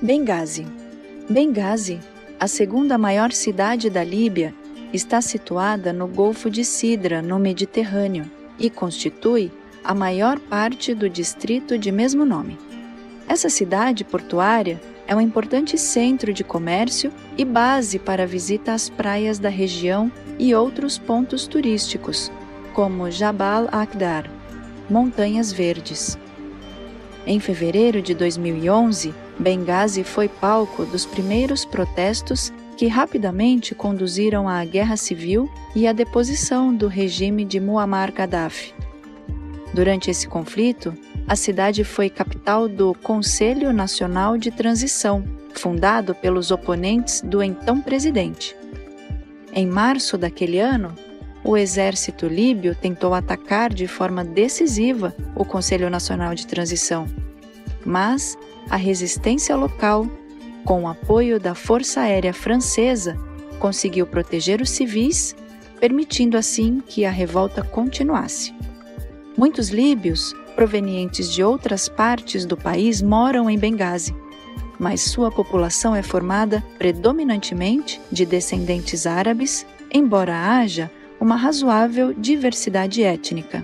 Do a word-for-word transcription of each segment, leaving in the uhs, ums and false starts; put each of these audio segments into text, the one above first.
Bengazi. Bengazi, a segunda maior cidade da Líbia, está situada no Golfo de Sidra, no Mediterrâneo, e constitui a maior parte do distrito de mesmo nome. Essa cidade portuária é um importante centro de comércio e base para a visita às praias da região e outros pontos turísticos, como Jabal Akdar, Montanhas Verdes. Em fevereiro de dois mil e onze, Bengazi foi palco dos primeiros protestos que rapidamente conduziram à guerra civil e à deposição do regime de Muammar Gaddafi. Durante esse conflito, a cidade foi capital do Conselho Nacional de Transição, fundado pelos oponentes do então presidente. Em março daquele ano, o exército líbio tentou atacar de forma decisiva o Conselho Nacional de Transição, mas a resistência local, com o apoio da Força Aérea Francesa, conseguiu proteger os civis, permitindo assim que a revolta continuasse. Muitos líbios, provenientes de outras partes do país, moram em Bengazi, mas sua população é formada predominantemente de descendentes árabes, embora haja uma razoável diversidade étnica.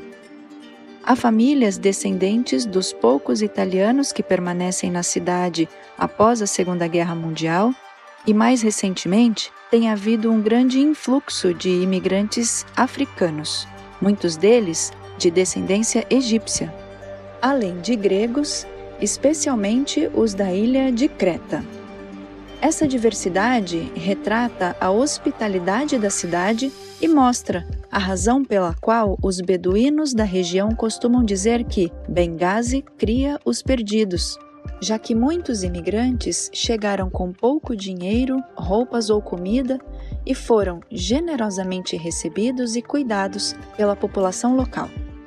Há famílias descendentes dos poucos italianos que permanecem na cidade após a Segunda Guerra Mundial e, mais recentemente, tem havido um grande influxo de imigrantes africanos, muitos deles de descendência egípcia, além de gregos, especialmente os da ilha de Creta. Essa diversidade retrata a hospitalidade da cidade e mostra a razão pela qual os beduínos da região costumam dizer que Bengazi cria os perdidos, já que muitos imigrantes chegaram com pouco dinheiro, roupas ou comida e foram generosamente recebidos e cuidados pela população local.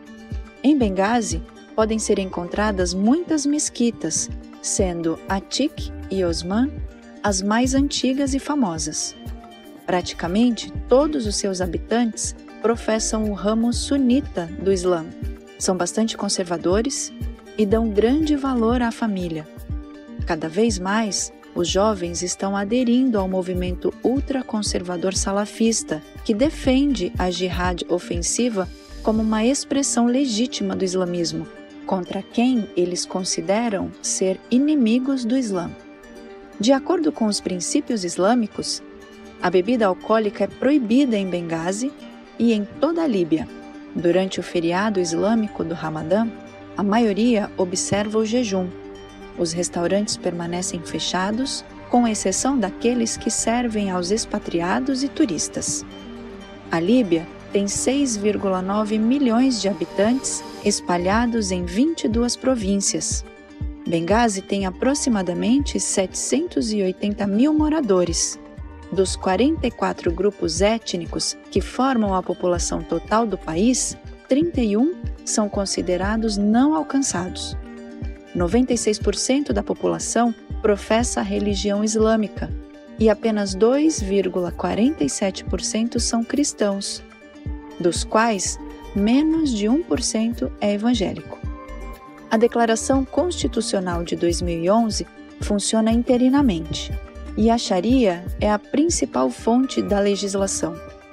Em Bengazi, podem ser encontradas muitas mesquitas, sendo Atik e Osman as mais antigas e famosas. Praticamente todos os seus habitantes professam o ramo sunita do Islã, são bastante conservadores e dão grande valor à família. Cada vez mais, os jovens estão aderindo ao movimento ultraconservador salafista, que defende a jihad ofensiva como uma expressão legítima do islamismo, contra quem eles consideram ser inimigos do Islã. De acordo com os princípios islâmicos, a bebida alcoólica é proibida em Bengazi e em toda a Líbia. Durante o feriado islâmico do Ramadã, a maioria observa o jejum. Os restaurantes permanecem fechados, com exceção daqueles que servem aos expatriados e turistas. A Líbia tem seis vírgula nove milhões de habitantes espalhados em vinte e duas províncias. Bengazi tem aproximadamente setecentos e oitenta mil moradores. Dos quarenta e quatro grupos étnicos que formam a população total do país, trinta e um são considerados não alcançados. noventa e seis por cento da população professa a religião islâmica e apenas dois vírgula quarenta e sete por cento são cristãos, dos quais menos de um por cento é evangélico. A Declaração Constitucional de dois mil e onze funciona interinamente e a Sharia é a principal fonte da legislação.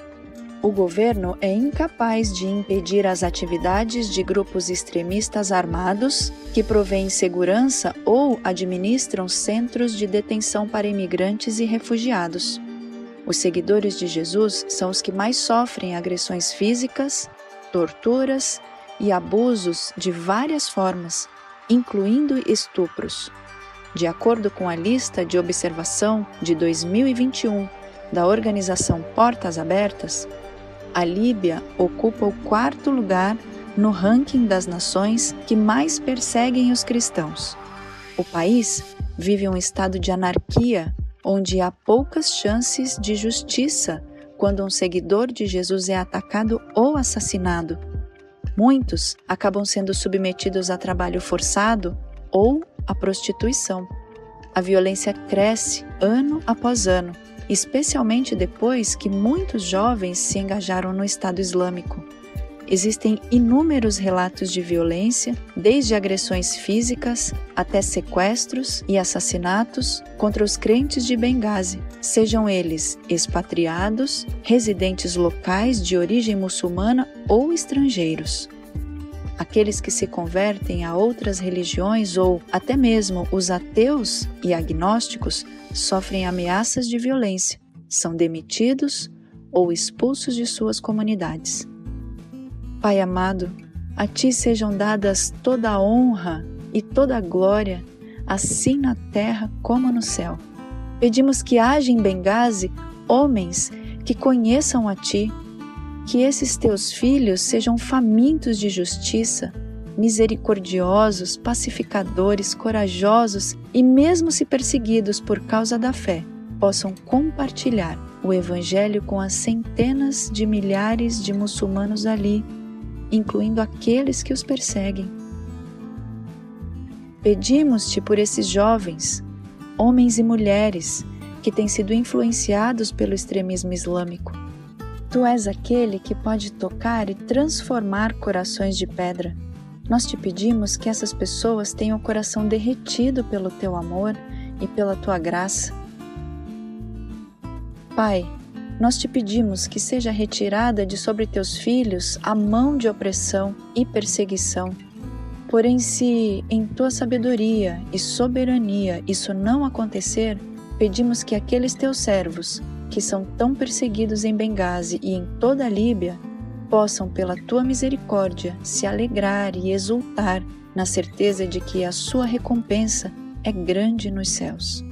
O governo é incapaz de impedir as atividades de grupos extremistas armados que provêem segurança ou administram centros de detenção para imigrantes e refugiados. Os seguidores de Jesus são os que mais sofrem agressões físicas, torturas e abusos de várias formas, incluindo estupros. De acordo com a lista de observação de dois mil e vinte e um da organização Portas Abertas, a Líbia ocupa o quarto lugar no ranking das nações que mais perseguem os cristãos. O país vive um estado de anarquia, onde há poucas chances de justiça quando um seguidor de Jesus é atacado ou assassinado. Muitos acabam sendo submetidos a trabalho forçado ou a prostituição. A violência cresce ano após ano, especialmente depois que muitos jovens se engajaram no Estado Islâmico. existem inúmeros relatos de violência, desde agressões físicas até sequestros e assassinatos contra os crentes de Benghazi, sejam eles expatriados, residentes locais de origem muçulmana ou estrangeiros. Aqueles que se convertem a outras religiões ou até mesmo os ateus e agnósticos sofrem ameaças de violência, são demitidos ou expulsos de suas comunidades. Pai amado, a Ti sejam dadas toda a honra e toda a glória, assim na terra como no céu. Pedimos que haja em Benghazi homens que conheçam a Ti, que esses Teus filhos sejam famintos de justiça, misericordiosos, pacificadores, corajosos e, mesmo se perseguidos por causa da fé, possam compartilhar o Evangelho com as centenas de milhares de muçulmanos ali, incluindo aqueles que os perseguem. Pedimos-te por esses jovens, homens e mulheres, que têm sido influenciados pelo extremismo islâmico. Tu és aquele que pode tocar e transformar corações de pedra. Nós te pedimos que essas pessoas tenham o coração derretido pelo Teu amor e pela Tua graça. Pai, nós te pedimos que seja retirada de sobre Teus filhos a mão de opressão e perseguição. Porém, se em Tua sabedoria e soberania isso não acontecer, pedimos que aqueles Teus servos, que são tão perseguidos em Benghazi e em toda a Líbia, possam, pela Tua misericórdia, se alegrar e exultar na certeza de que a sua recompensa é grande nos céus.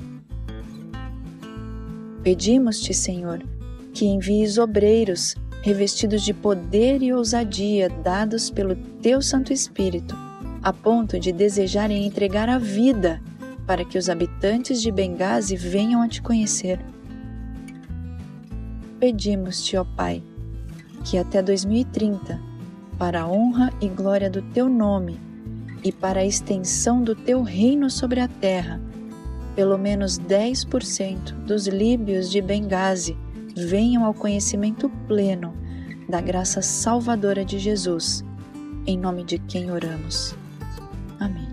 Pedimos-te, Senhor, que envies obreiros revestidos de poder e ousadia dados pelo Teu Santo Espírito, a ponto de desejarem entregar a vida para que os habitantes de Benghazi venham a Te conhecer. Pedimos-te, ó Pai, que até dois mil e trinta, para a honra e glória do Teu nome e para a extensão do Teu reino sobre a terra, pelo menos dez por cento dos líbios de Benghazi venham ao conhecimento pleno da graça salvadora de Jesus, em nome de quem oramos. Amém.